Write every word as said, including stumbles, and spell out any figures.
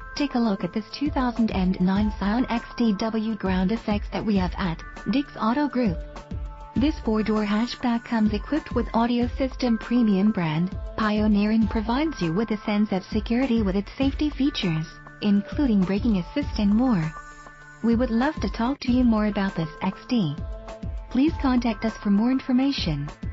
Take a look at this two thousand nine Scion X D W ground effects that we have at Dick's Auto Group. This four-door hatchback comes equipped with audio system premium brand, Pioneer, and provides you with a sense of security with its safety features, including braking assist and more. We would love to talk to you more about this X D. Please contact us for more information.